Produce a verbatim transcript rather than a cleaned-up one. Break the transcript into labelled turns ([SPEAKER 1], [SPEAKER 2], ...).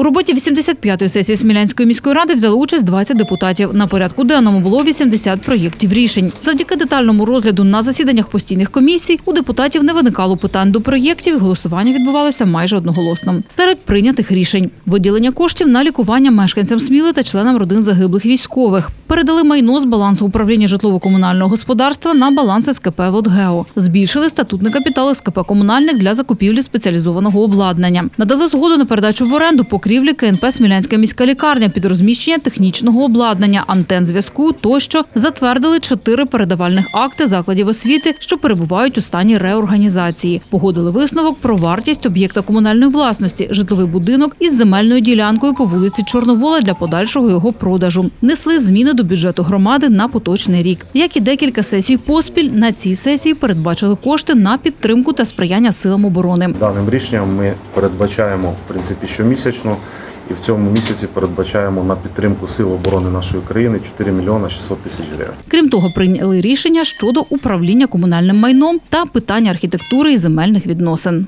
[SPEAKER 1] У роботі вісімдесят п'ятої сесії Смілянської міської ради взяли участь двадцять депутатів. На порядку денному було вісімдесят проєктів рішень. Завдяки детальному розгляду на засіданнях постійних комісій у депутатів не виникало питань до проєктів, голосування відбувалося майже одноголосно. Серед прийнятих рішень – виділення коштів на лікування мешканцям Сміли та членам родин загиблих військових. Передали майно з балансу управління житлово-комунального господарства на баланс ес ке пе «Водгео». Збільшили статутний капітал ес ке пе «Комунальник» для закупівлі спеціалізованого обладнання. Надали згоду на передачу в оренду покрівлі ке ен пе «Смілянська міська лікарня» під розміщення технічного обладнання, антен зв'язку тощо. Затвердили чотири передавальних акти закладів освіти, що перебувають у стані реорганізації. Погодили висновок про вартість об'єкта комунальної власності – житловий будинок із земельною ділянкою по вулиці Чорновола для подальшого його продажу. Несли зміни до бюджету громади на поточний рік. Як і декілька сесій поспіль, на цій сесії передбачили кошти на підтримку та сприяння силам оборони.
[SPEAKER 2] Даним рішенням ми передбачаємо, в принципі, щомісячно, і в цьому місяці передбачаємо на підтримку сил оборони нашої країни чотири мільйони шістсот тисяч гривень.
[SPEAKER 1] Крім того, прийняли рішення щодо управління комунальним майном та питання архітектури і земельних відносин.